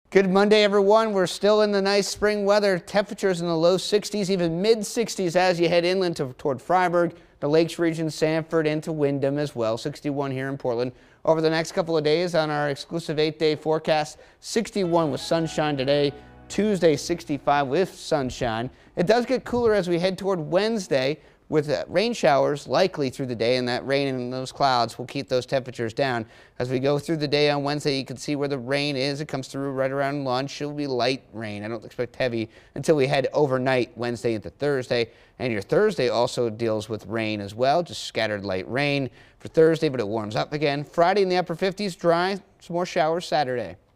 Good Monday, everyone. We're still in the nice spring weather. Temperatures in the low 60s, even mid 60s as you head inland toward Freiburg, the Lakes region, Sanford, into Windham as well. 61 here in Portland. Over the next couple of days on our exclusive 8-day forecast, 61 with sunshine today. Tuesday, 65 with sunshine. It does get cooler as we head toward Wednesday, with rain showers likely through the day, and that rain and those clouds will keep those temperatures down. As we go through the day on Wednesday, you can see where the rain is. It comes through right around lunch. It'll be light rain. I don't expect heavy until we head overnight Wednesday into Thursday. And your Thursday also deals with rain as well, just scattered light rain for Thursday, but it warms up again. Friday in the upper 50s, dry, some more showers Saturday.